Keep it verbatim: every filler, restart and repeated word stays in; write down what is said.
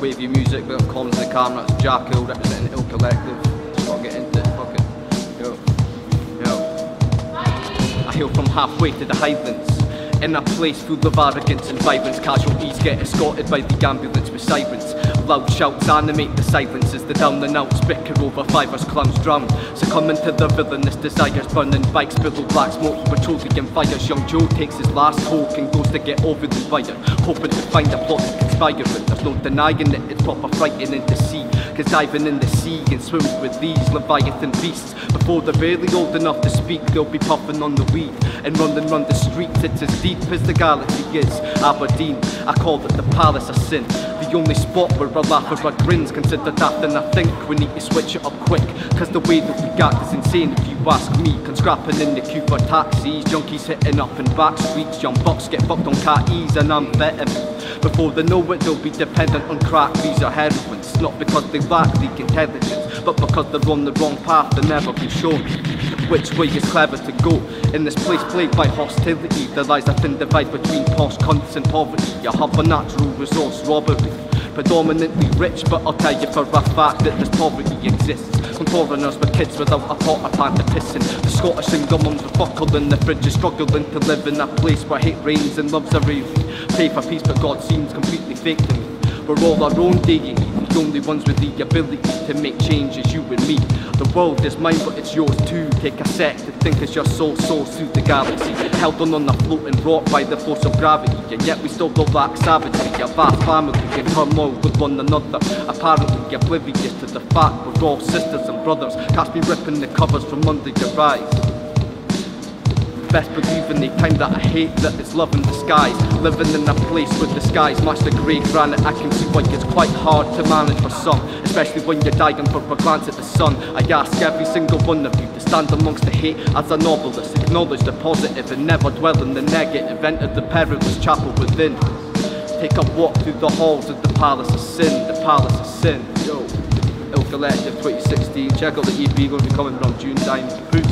Wavvy music, bit of comms in the camera. It's Jackill representing Ill Collective. Just gotta get into it, fuck it. Yo, yo. I hail from halfway to the Highlands, in a place full of arrogance and violence. Casualties get escorted by the ambulance with sirens. Loud shouts animate the silence as the down and outs bicker over fivers, clowns drown, succumbing to their villainous desires. Burning bikes, billow black smoke, petroleum fires. Young Joe takes his last coke and goes to get over the wire, hoping to find a plot to conspire with. There's no denying it, it's proper frightening to see, cause diving in the sea and swimming with these leviathan beasts, before they're really old enough to speak, they'll be puffing on the weed and running round the streets. It's as deep as the galaxy is. Aberdeen, I call it the palace of sin, the only spot where a laugh or a grin's considered that. And I think we need to switch it up quick, cause the way that we got is insane if you ask me. Can scrapping in the queue for taxis, junkies hitting up in back streets, young bucks get fucked on cat ease and amphetamine. Before they know it, they'll be dependent on crack, these are heroines, not because they lack the intelligence, but because they're on the wrong path. They'll never be shown which way is clever to go. In this place plagued by hostility, there lies a thin divide between posh cunts and poverty. You have a natural resource robbery, predominantly rich, but I'll tell you for a fact that this poverty exists. From foreigners with kids without a pot or pan to piss in, the Scottish single mums with buckle in the fridge, struggling to live in a place where hate reigns and love's a rave. Pray for peace, but God seems completely fake to me. We're all our own deity, the only ones with the ability to make change is you and me. The world is mine, but it's yours too. Take a sec to think as your soul soars through the galaxy, held on on a floating rock by the force of gravity, and yet we still don't lack savagery. A vast family in turmoil with one another, apparently oblivious to the fact we're all sisters and brothers. Catch me ripping the covers from under your eyes. Best believe in the kind that I hate, that it's love in disguise. Living in a place where the skies match the grey granite, I can see why it's quite hard to manage for some, especially when you're dying for a glance at the sun. I ask every single one of you to stand amongst the hate as a novelist, acknowledge the positive and never dwell in the negative. Enter the perilous chapel within, take a walk through the halls of the palace of sin, the palace of sin. Yo, Ill Collective twenty sixteen, check out the E P, going to be coming from June time.